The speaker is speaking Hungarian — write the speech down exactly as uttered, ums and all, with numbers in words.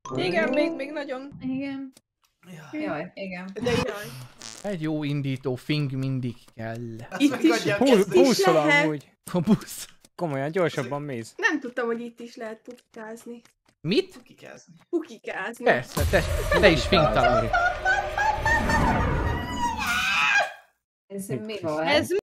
Igen, még, még nagyon. Igen. Jaj, igen. De jaj. Egy jó indító fing mindig kell. Itt is, Bú- Buszol lehet. amúgy. A busz. Komolyan, gyorsabban mész. Nem tudtam, hogy itt is lehet pukikázni. Mit? Kikázni. Pukikázni. Persze, te, te is fingtalálni. Ez mi volt? Ez